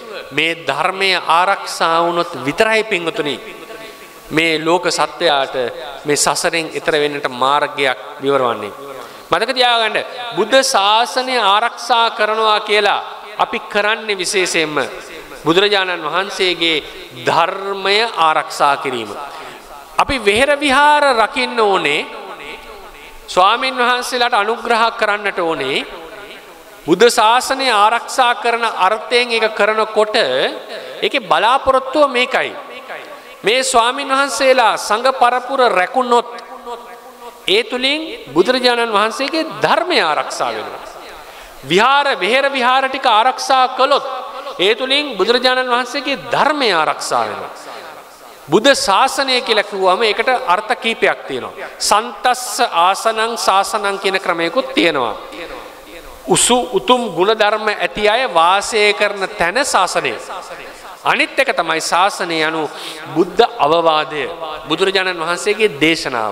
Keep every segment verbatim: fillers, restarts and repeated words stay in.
මේ ධර්මය ආරක්ෂා වුණොත් විතරයි පින්වතුනි මේ ලෝක සත්‍යයට මේ සසරෙන් ඈතර වෙන්නට මාර්ගයක් විවරවන්නේ. මතක තියාගන්න බුද්ධ ශාසනය ආරක්ෂා කරනවා කියලා අපි කරන්නේ විශේෂයෙන්ම බුදුරජාණන් වහන්සේගේ ධර්මය ආරක්ෂා කිරීම. අපි වෙහෙර විහාර රකින්න ඕනේ. ස්වාමින් වහන්සේලාට අනුග්‍රහ කරන්නට ඕනේ. බුද්ධ ශාසනය ආරක්ෂා කරන අර්ථයෙන් ඒක කරනකොට ඒකේ බලාපොරොත්තුව මේකයි. මේ ස්වාමින් වහන්සේලා සංඝ පරපුර රැකුණොත් ඒ තුලින් බුදුරජාණන් වහන්සේගේ ධර්මය ආරක්ෂා වෙනවා. විහාර වෙහෙර විහාර ටික ආරක්ෂා කළොත් ඒ තුලින් බුදුරජාණන් වහන්සේගේ ධර්මය ආරක්ෂා වෙනවා. බුද්ධ ශාසනය කියලා කිව්වම ඒකට අර්ථ කීපයක් තියෙනවා. සන්තස්ස ආසනං ශාසනං කියන ක්‍රමයකුත් තියෙනවා. උසු උතුම් ගුණ ධර්ම ඇති අය වාසය කරන තැන ශාසනය. අනිත් එක තමයි ශාසනය anu බුද්ධ අවවාදය. බුදුරජාණන් වහන්සේගේ දේශනාව.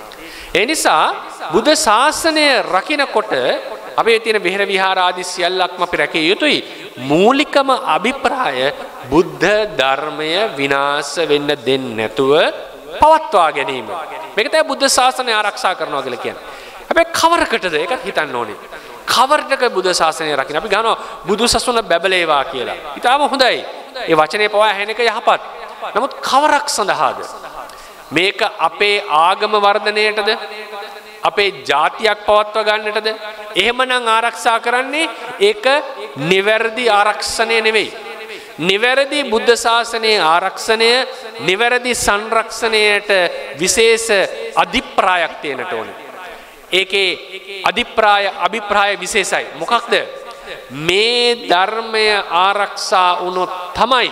ඒ නිසා බුද්ධ ශාසනය රකින්නකොට අපේ තියෙන විහෙර විහාර ආදී සියල්ලක්ම අපි රැකිය යුතුයි. මූලිකම අභිප්‍රාය බුද්ධ ධර්මය විනාශ වෙන්න දෙන්නේ නැතුව පවත්වා ගැනීම. මේක තමයි බුද්ධ ශාසනය ආරක්ෂා කරනවා කියලා කියන්නේ. හැබැයි කවරකටද ඒකත් හිතන්න ඕනේ. කවරටක බුද්ධ ශාසනය රකින්න අපි ගන්නවා බුදු සසුන බැබලේවා කියලා. ඊටාම හොඳයි. ඒ වචනේ පවා ඇහෙන එක යහපත්. නමුත් කවරක් සඳහාද? මේක අපේ ආගම වර්ධනයටද? අපේ ජාතියක් පවත්වා ගන්නටද? එහෙමනම් ආරක්ෂා කරන්නේ ඒක නිවැරදි ආරක්ෂණය නෙවෙයි. නිවැරදි බුද්ධ ශාසනයේ ආරක්ෂණය නිවැරදි සංරක්ෂණයට විශේෂ අධිප්‍රායක් තියෙනට ඕනේ. ඒකේ අධිප්‍රාය අභිප්‍රාය විශේෂයි. මොකක්ද? මේ ධර්මය ආරක්ෂා වුණොත් තමයි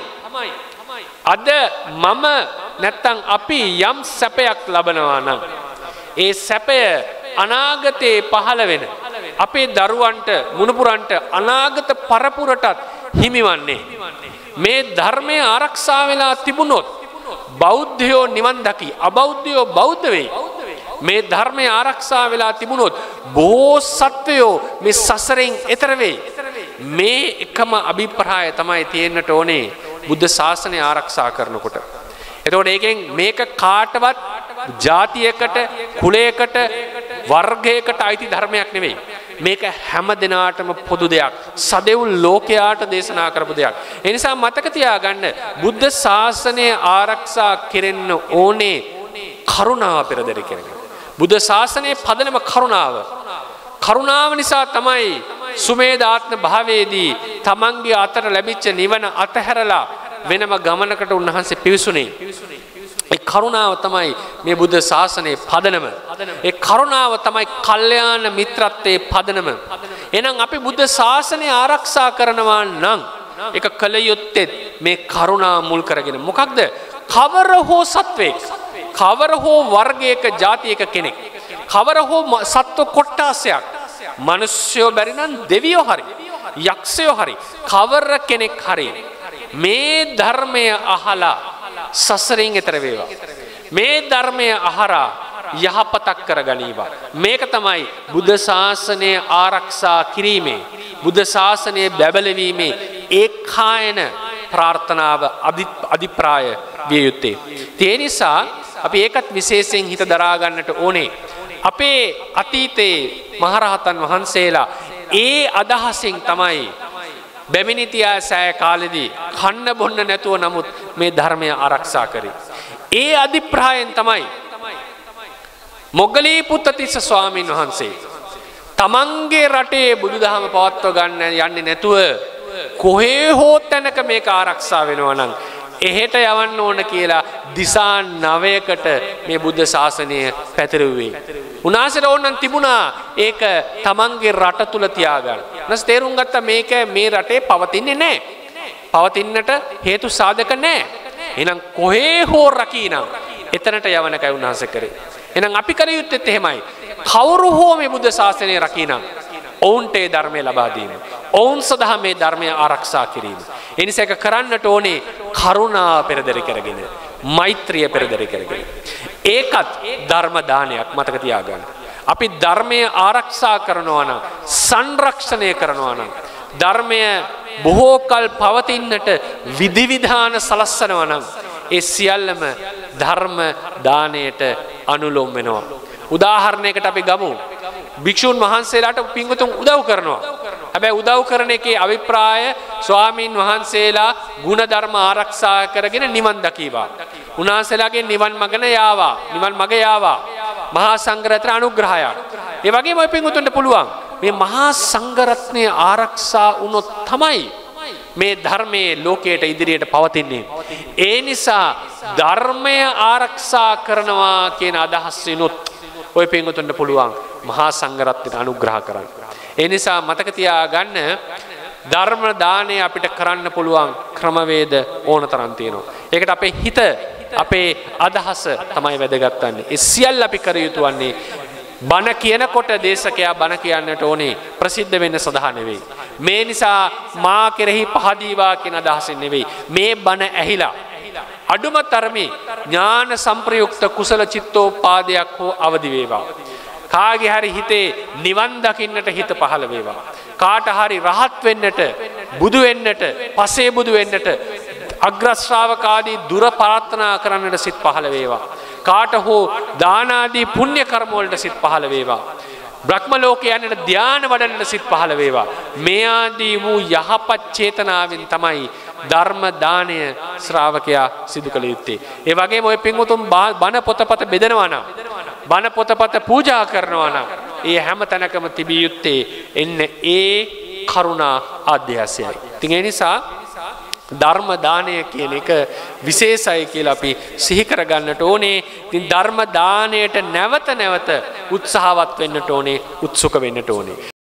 අද මම නැත්තම් අපි යම් සැපයක් ලබනවා නම් ඒ සැපය අනාගතේ පහළ වෙන අපේ දරුවන්ට මුණුපුරන්ට අනාගත පරපුරටත් හිමිවන්නේ මේ ධර්මය ආරක්ෂා වෙලා තිබුණොත් බෞද්ධයෝ නිවන් දකි අබෞද්ධයෝ බෞද්ධ වෙයි. මේ ධර්මය ආරක්ෂා වෙලා තිබුණොත් බොහෝ සත්වයෝ මේ සසරෙන් එතර වෙයි. මේ එකම අභිප්‍රාය තමයි තියෙන්නට ඕනේ බුද්ධ ශාසනය ආරක්ෂා කරනකොට. එතකොට ඒකෙන් මේක කාටවත් ජාතියකට කුලයකට වර්ගයකට අයිති ධර්මයක් නෙවෙයි. මේක හැම දිනාටම පොදු දෙයක්. සදෙව් ලෝකයාට දේශනා කරපු දෙයක්. ඒ නිසා මතක තියාගන්න බුද්ධ ශාසනය ආරක්ෂා කෙරෙන්න ඕනේ කරුණාව පෙරදරි කරගෙන. බුද්ධ ශාසනයේ පදනම කරුණාව. කරුණාව නිසා තමයි සුමේදාත්ම භාවයේදී තමන්ගේ අතර ලැබිච්ච නිවන අතහැරලා වෙනම ගමනකට උන්වහන්සේ පිවිසුනේ. ඒ කරුණාව තමයි මේ බුද්ධ ශාසනයේ පදනම. ඒ කරුණාව තමයි කල්යාණ මිත්‍රත්වයේ පදනම. එහෙනම් අපි බුද්ධ ශාසනය ආරක්ෂා කරනවා නම් ඒක කල යුත්තේ මේ කරුණා මුල් කරගෙන. මොකක්ද? කවර හෝ සත්වෙක් කවර හෝ වර්ගයක ජාතියක කෙනෙක් කවර හෝ සත්ව කොට්ටාසයක් මිනිස්සුયો බැරි නම් දෙවියෝ හරි යක්ෂයෝ හරි කවර කෙනෙක් හරි මේ ධර්මය අහලා සසරින් එතර වේවා. මේ ධර්මය අහරා යහපතක් කරගනීවා. මේක තමයි බුද්ධ ශාසනය ආරක්ෂා කිරීමේ බුද්ධ ශාසනය බැබලවීමේ ඒකායන ප්‍රාර්ථනාව අධිප්‍රාය විය යුත්තේ. ඒ නිසා අපි ඒකත් විශේෂයෙන් හිත දරා ගන්නට ඕනේ. අපේ අතීතයේ මහරහතන් වහන්සේලා ඒ අදහසින් තමයි බැමිණිතියා සෑය කාලෙදී කන්න බොන්න නැතුව නමුත් මේ ධර්මය ආරක්ෂා කරේ. ඒ අධිප්‍රායෙන් තමයි මොග්ගලී පුත්තිස්ස ස්වාමීන් වහන්සේ තමන්ගේ රටේ බුදුදහම පවත්ව ගන්න යන්නේ නැතුව කොහේ හෝ තැනක මේක ආරක්ෂා වෙනවා නම් එහෙට යවන්න ඕන කියලා දිසා නවයකට මේ බුද්ධ ශාසනය පැතිරුවේ. උනාසට ඕනනම් තිබුණා ඒක තමන්ගේ රට තුල තියාගන්න. නැස් තේරුම් ගත්තා මේක මේ රටේ පවතින්නේ නැහැ. පවතින්නට හේතු සාධක නැහැ. එහෙනම් කොහේ හෝ රකීනම් එතනට යවන්නකයි උන්වහන්සේ කරේ. එහෙනම් අපි කර යුත්තේත් එහෙමයි. කවුරු හෝ මේ බුද්ධ ශාසනය රකීනම් ඔවුන්ට ඒ ධර්මය ලබා දීම. ඔවුන් සදා මේ ධර්මය ආරක්ෂා කිරීම. ඒ නිසා ඒක කරන්නට ඕනේ කරුණා පෙරදරි කරගෙන, මෛත්‍රිය පෙරදරි කරගෙන. ඒකත් ධර්ම දානයක් මතක තියාගන්න. අපි ධර්මය ආරක්ෂා කරනවා නම්, සංරක්ෂණය කරනවා නම්, ධර්මය බොහෝ කල් පවතින්නට විධිවිධාන සලස්සනවා නම් ඒ සියල්ලම ධර්ම දාණයට අනුලෝම වෙනවා. උදාහරණයකට අපි ගමු. භික්ෂුන් වහන්සේලාට පින්වතුන් උදව් කරනවා. හැබැයි උදව් කරන එකේ අභිප්‍රාය ස්වාමීන් වහන්සේලා ගුණ ධර්ම ආරක්ෂා කරගෙන නිවන් දකීවා. උන්වහන්සේලාගේ නිවන් මගන යාවා. නිවන් මග යාවා. මහා සංඝරත්න අනුග්‍රහයක්. ඒ වගේම ඔය පින්වතුන්ට පුළුවන් මේ මහා සංඝරත්නය ආරක්ෂා වුණොත් තමයි මේ ධර්මයේ ලෝකයට ඉදිරියට පවතින්නේ. ඒ නිසා ධර්මය ආරක්ෂා කරනවා කියන අදහසිනුත් ඔය පින්වතුන්ට පුළුවන් මහා සංඝරත්නයට අනුග්‍රහ කරන්න. ඒ නිසා මතක තියාගන්න ධර්ම දාණය අපිට කරන්න පුළුවන් ක්‍රමවේද ඕන තරම් තියෙනවා. ඒකට අපේ හිත අපේ අදහස තමයි වැදගත් වන්නේ. ඒ සියල්ල අපි කර යුතු වන්නේ බණ කියනකොට දේශකයා බණ කියන්නට ඕනේ ප්‍රසිද්ධ වෙන්න සඳහා නෙවෙයි. මේ නිසා මා කෙරෙහි පහදීවා කියන අදහසින් නෙවෙයි. මේ බණ ඇහිලා අඩුම තරමේ ඥාන සංප්‍රයුක්ත කුසල චිත්තෝපාදයක් හෝ අවදි වේවා. කාගේ හරි හිතේ නිවන් දකින්නට හිත පහළ වේවා. කාට හරි රහත් වෙන්නට, බුදු වෙන්නට, පසේ බුදු වෙන්නට, අග්‍ර ශ්‍රාවකාදී දුර ප්‍රාර්ථනා කරන්නට සිත් පහළ වේවා. කාට හෝ දාන ආදී පුණ්‍ය කර්ම වලට සිත් පහළ වේවා. බ්‍රහ්ම ලෝකේ යන්නට ධානය වඩන්නට සිත් පහළ වේවා. මේ ආදී වූ යහපත් චේතනාවෙන් තමයි ධර්ම දාණය ශ්‍රාවකයා සිදු කළ යුත්තේ. ඒ වගේම ඔය පින්වතුන් බණ පොතපත බෙදනවා නම්, බණ පොතපත පූජා කරනවා නම්, ඒ හැම තැනකම තිබිය යුත්තේ එන්න ඒ කරුණා ආද්‍යසයයි. ඉතින් ඒ නිසා ධර්ම දාණය කියන එක විශේෂයි කියලා අපි සිහි කරගන්නට ඕනේ. ඉතින් ධර්ම දාණයට නැවත නැවත උත්සාහවත් වෙන්නට ඕනේ, උත්සුක වෙන්නට ඕනේ.